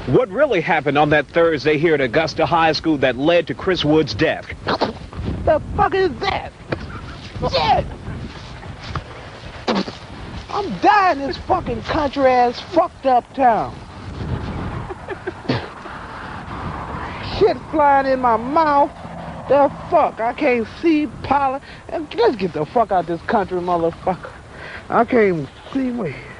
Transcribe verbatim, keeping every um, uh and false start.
What really happened on that Thursday here at Augusta High School that led to Chris Wood's death? The fuck is that? Shit! I'm dying in this fucking country-ass fucked up town. Shit flying in my mouth. The fuck? I can't see pollen. Let's get the fuck out of this country, motherfucker. I can't even see me.